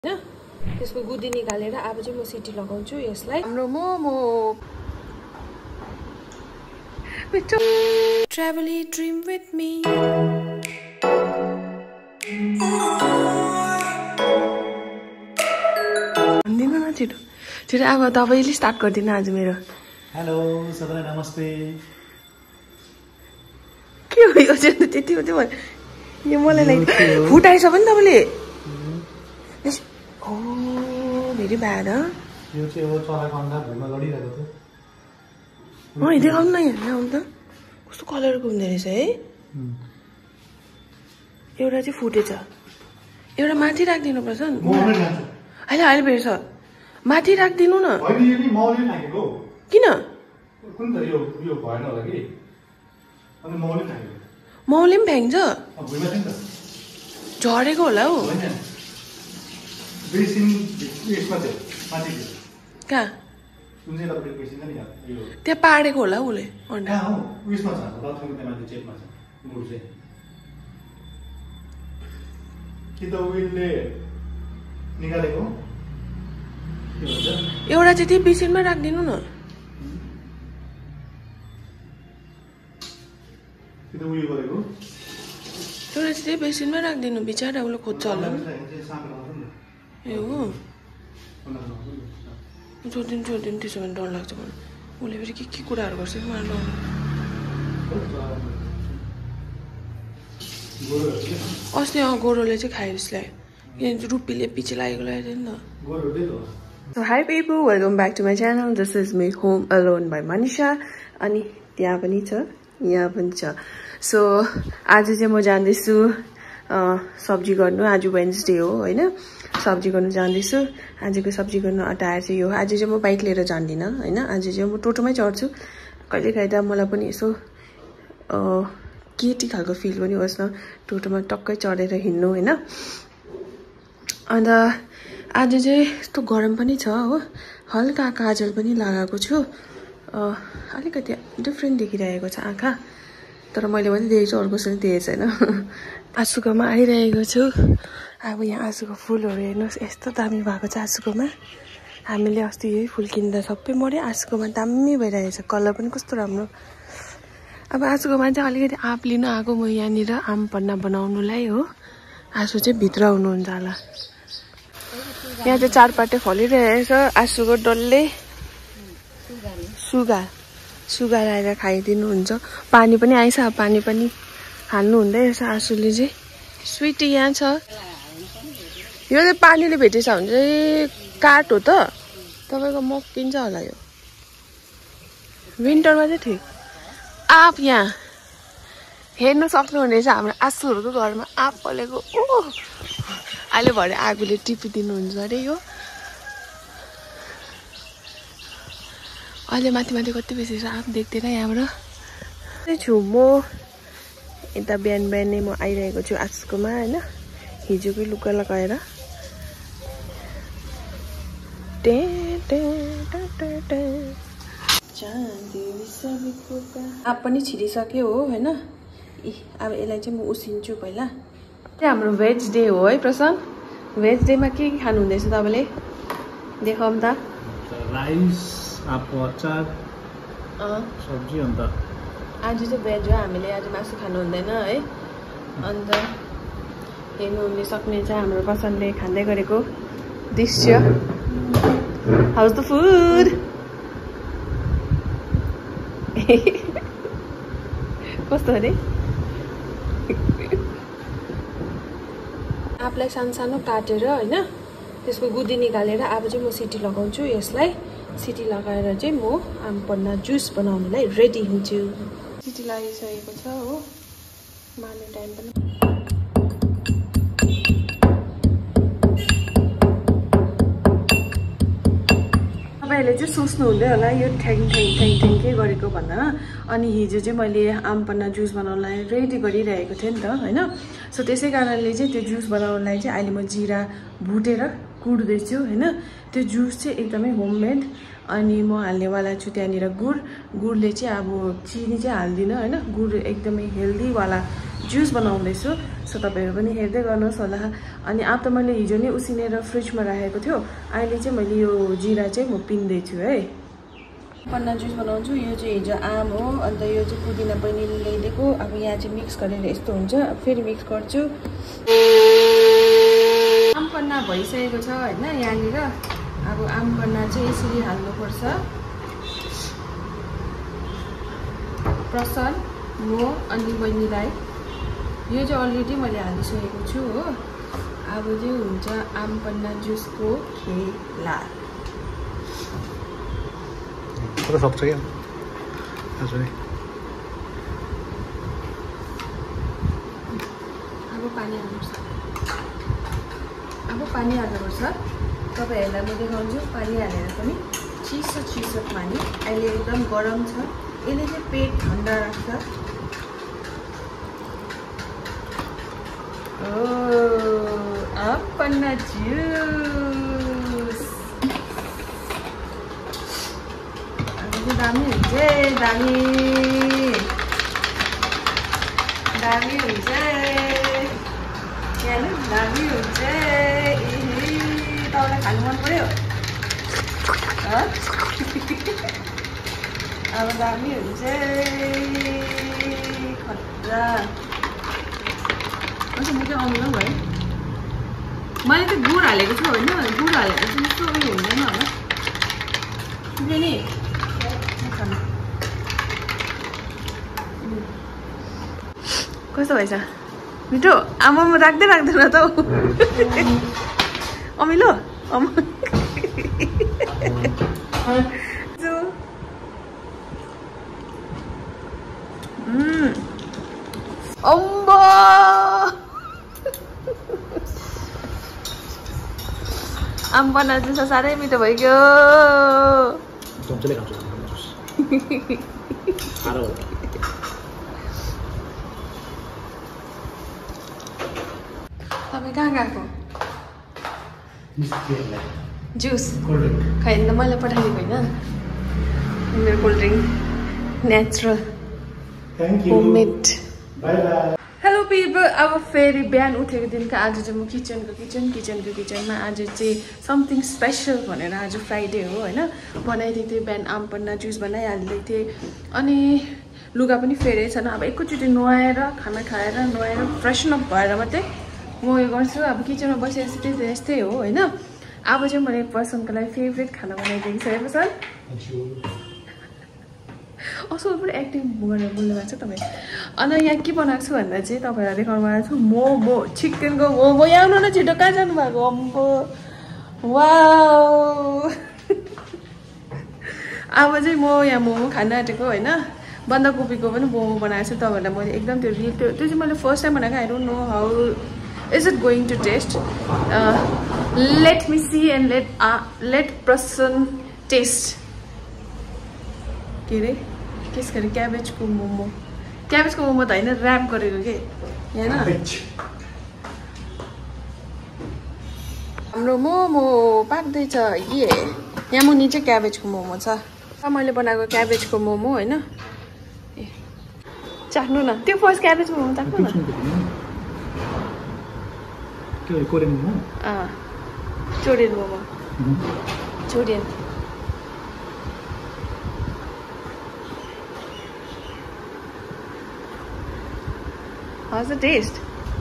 हैन त्यसको गुदी निकालेर अब चाहिँ म सिटी लगाउँछु यसलाई हाम्रो momo travel a dream with me भन्दिन न छिटो छिटो अब तपाईले स्टार्ट गर्दिन आज मेरो हेलो सबैलाई नमस्ते के हो यो चाहिँ त्यति हो त्यो यो मलाई लाइक फुटाइछ पनि तपाईले ओ भेरी ब्याड यो चाहिँ हो चराको अन्डा भुइँमा लडिरहेको थियो अँ देखाउनु न यहाँ आउनु त कस्तो कलरको हुँदो रहेछ है एउटा चाहिँ फुटेछ एउटा माथि राखिदिनु पर्छ नि अहिले अहिले भेट्छ माथि राखिदिनु न किन मौले पनि फ्याङ्छ झरेको होला हौ कहाँ त्यहाँ पाडेको होला उसले अन्डा एउटा चाहिँ त्यही बेसिनमा राखिदिनु न एउटा चाहिँ त्यही बेसिनमा राखिदिनु बिचरा उसले खोज्छ होला ए हो छोडिदिनु त्यसो भने डर लाग्छ मलाई उसले फेरि के कुराहरू गर्छ कि मलाई डर अस्ति गोरोले चाहिँ खायो त्यसलाई किनभने रुपीले पछि लागेको थियो नि त hi people welcome back to my channel this is me home alone by Manisha अनि त्यहाँ पनि छ यहाँ पनि छ सो आज चाहिँ म जाँदैछु सब्जी गर्नु आज वेन्सडे हो होइन सब्जी गर्नु जाँदैछु आजको सब्जी गर्नु अटायर चाहिँ यो आज चाहिँ म बाइक लिएर जान्दिनँ होइन आज चाहिँ म टोटोमै चढ्छु कहिलेकाहीँ त मलाई पनि यसो केटी खालको फिल पनि होस् न टोटोमा टक्कै चढेर हिँड्नु होइन अन्त आज चाहिँ यस्तो गरम पनि छ हो हल्का काजल पनि लगाएको छु अलिकति डिफ्रेन्ट देखिरहेको छ आँखा तर मैले पनि देखेको छु अर्को कसैले देखेको छैन आँसुकोमा आइरहेको छु अब यहाँ आँसुको फुलहरू हेर्नुहोस् यस्तो दामी भएको छ आँसुकोमा हामीले अस्ति यही फुल किन्दा सबै मऱ्यो आँसुकोमा दामी भइरहेको छ कलर पनि कस्तो राम्रो अब आँसुकोमा चाहिँ अलिकति आँप लिनु आएको म यहाँनिर आम पन्ना बनाउनुलाई हो आँसु चाहिँ भित्र हुनुहुन्छ होला यहाँ चाहिँ चारपाटे फलिरहेको छ आँसुको डल्लै सुगा आएर खाइदिनुहुन्छ पानी पनि आइछ पानी पनि हाल्नु हुँदै रहेछ आँसुले चाहिँ स्विटी यहाँ छ यो चाहिँ पानीले भेटेछ भने चाहिँ काठ हो त तपाईँको मकिन्छ होला यो विन्टरमा चाहिँ ठिक आँप यहाँ हेर्नु सक्नुहुनेछ हाम्रो आँसुहरूको घरमा आँप पलेको ओ अहिले भरे आगोले टिपिदिनुहुन्छ अरे यो अहिले माथि माथि कति बेसी छ आँप देख्दैन यहाँबाट छु म यता बिहान बिहानै म आइरहेको छु आँसुकोमा होइन हिजोकै लुगा लगाएर आँप पनि छिरिसक्यो हो होइन अब यसलाई चाहिँ म उसिन्छु पहिला हाम्रो भेज डे हो है प्रशान्त भेज डेमा के खानु हुँदैछ तपाईँले देखाउँ त राइस आँपको अचार सब्जी अन्त आज चाहिँ भेज हो हामीले आज मासु खानु हुँदैन है अन्त हेर्नु हुने सक्ने चाहिँ हाम्रो प्रशान्तले खाँदै गरेको दृश्य हाउस द फुड कस्तो अरे आँपलाई सानो सानो काटेर होइन त्यसको गुदी निकालेर अब चाहिँ म सिटी लगाउँछु यसलाई सिटी लगाएर चाहिँ म आम पन्ना जुस बनाउनुलाई रेडी हुन्छु सिटी लागिसकेको छ हो मार्ने टाइम पनि तपाईँहरूले चाहिँ सोच्नु हुँदै होला यो ठ्याङ के गरेको भन्दा अनि हिजो चाहिँ मैले आम पन्ना जुस बनाउनलाई रेडी गरिरहेको थिएँ नि त होइन सो त्यसै कारणले चाहिँ त्यो जुस बनाउनलाई चाहिँ अहिले म जिरा भुटेर कुट्दैछु हैन। त्यो जुस चाहिँ एकदमै होममेड अनि म हाल्नेवाला छु त्यहाँनिर गुडले चाहिँ अब चिनी चाहिँ हाल्दिनँ हैन। गुड एकदमै हेल्दीवाला जुस बनाउँदैछु। सो तपाईँहरू पनि हेर्दै गर्नुहोस् होला। अनि अब त मैले हिजो नै उसिनेर फ्रिजमा राखेको थियो। अहिले चाहिँ मैले यो जिरा चाहिँ म पिन्दैछु है। पन्ना जुस बनाउँछु। यो चाहिँ हिजो आम हो अन्त यो चाहिँ पुदिना बहिनीले ल्याइदिएको। अब यहाँ चाहिँ मिक्स गरेर यस्तो हुन्छ। फेरि मिक्स गर्छु। आम पन्ना भइसकेको छ हैन यहाँनिर। अब आम पन्ना चाहिँ यसरी हाल्नुपर्छ। प्रसन म अनि बहिनीलाई यो चाहिँ अलरेडी मैले हालिसकेको छु हो। अब चाहिँ हुन्छ आम पन्ना जुसको खेला। पुरा सक्छ क्या आज नि। अब पानी हाल्नुपर्छ। अब पानी हाल्नुपर्छ। तपाईँहरूलाई म देखाउँछु पानी हालेर पनि। चिसो पानी। अहिले एकदम गरम छ। यसले चाहिँ पेट ठन्डा राख्छ। आम पन्ना जुस दामी हुन्छ दामी हुन्छ दामी हुन्छ। तपाईँलाई खानु मन पर्यो अब दामी हुन्छ खतरा। अच्छा म चाहिँ आउनु भयो। मैले चाहिँ गुड हालेको छु होइन। गुड हालेको चाहिँ यस्तो उयो हुँदैन होला नि। कस्तो भएछ मिठो? आमा म राख्दै राख्दैन त अमिलो अम्बो आम पन्ना जुस साह्रै मिठो भइगयो। तपाईँ कहाँ गएको? जुस खै त मैले पठाइदिएको होइन मेरो cold drink natural homemade. Hello people. अब फेरि बिहान उठेको दिनको आज चाहिँ म किचनमा आज चाहिँ समथिङ स्पेसल भनेर आज फ्राइडे हो होइन बनाइदिएको थिएँ। बिहान आम पन्ना जुस बनाइहालिदिएको थिएँ। अनि लुगा पनि फेरै छैन। अब एकैचोटि नुहाएर खाना खाएर नुहाएर फ्रेसन अप भएर मात्रै म यो गर्छु। अब किचनमा बसेपछि यस्तै हो होइन। अब चाहिँ मैले पर्सनको लागि फेभरेट खाना बनाइदिएको छु है पर्सन। असल पनि एक्टिङ गरेर बोल्नु भएको छ तपाईँ। अनि यहाँ के बनाएको छु भन्दा चाहिँ तपाईँहरूलाई देखाउनु भएको छु मोमो। चिकनको मोमो। यहाँ आउनु न छिटो। कहाँ जानुभएको? अम्बो वाउ। अब चाहिँ म यहाँ मोमो खान आँटेको होइन। बन्दाकोपीको पनि मोमो बनाएको छु। तपाईँहरूलाई मैले एकदम त्यो रियल त्यो चाहिँ मैले फर्स्ट टाइम बनाएको। I don't know how is it going to taste. Let me see and let person taste. के अरे केस गरी क्याबेजको मोमो त होइन ऱ्याप गरेको के होइन। हाम्रो मोमो पाक्दैछ। यहाँ मुनि चाहिँ क्याबेजको मोमो छ। मैले बनाएको क्याबेजको मोमो होइन। ए चाख्नु न त्यो फर्स्ट क्याबेजको मोमो चाख्नु न। कोरियन मोमो चोरियन मोमो चोरियन। How's the taste?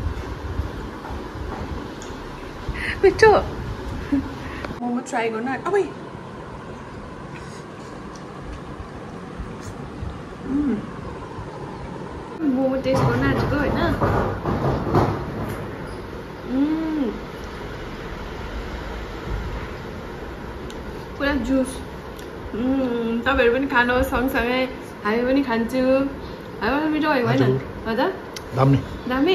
मिठो। मोमो ट्राई गर्नु अब मोमो टेस्ट गर्न आँटेको होइन। पुरा जुस। तपाईँहरू पनि खानुहोस् सँगसँगै हामी पनि खान्छु। हामी पनि मिठो भयो होइन हजुर दामी।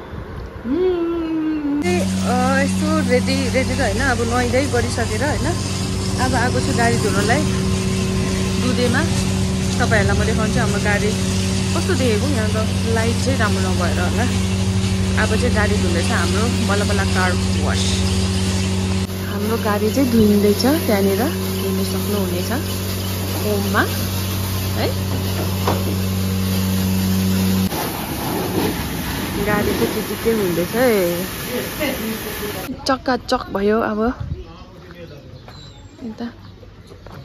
यस्तो रेडी त होइन। अब नुहाइदै गरिसकेर होइन अब आएको छु गाडी धुनलाई दुधेमा। तपाईँहरूलाई म देखाउँछु हाम्रो गाडी कस्तो देखेको। यहाँ त लाइट चाहिँ राम्रो नभएर होला। अब चाहिँ गाडी धुँदैछ हाम्रो बल्ल कार वास। हाम्रो गाडी चाहिँ धुइँदैछ त्यहाँनिर हेर्न सक्नुहुनेछ ओममा है गाडी चाहिँ त्यतिकै हुँदैछ है चक्काचक भयो अब यता